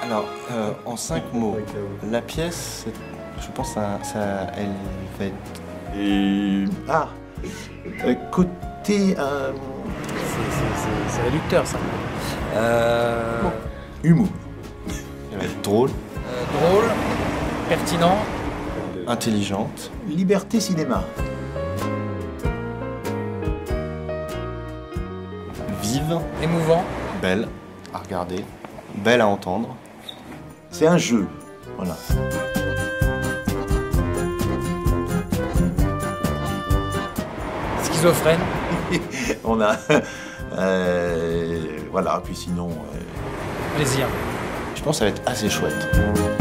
Alors, en 5 mots, la pièce, je pense elle va être... côté... C'est réducteur, ça. Humour. Elle va être drôle. Drôle, pertinent. Intelligente. Liberté cinéma. Vive. Émouvant. Belle à regarder. Belle à entendre. C'est un jeu, voilà. Schizophrène. On a... voilà, puis sinon... Plaisir. Je pense que ça va être assez chouette.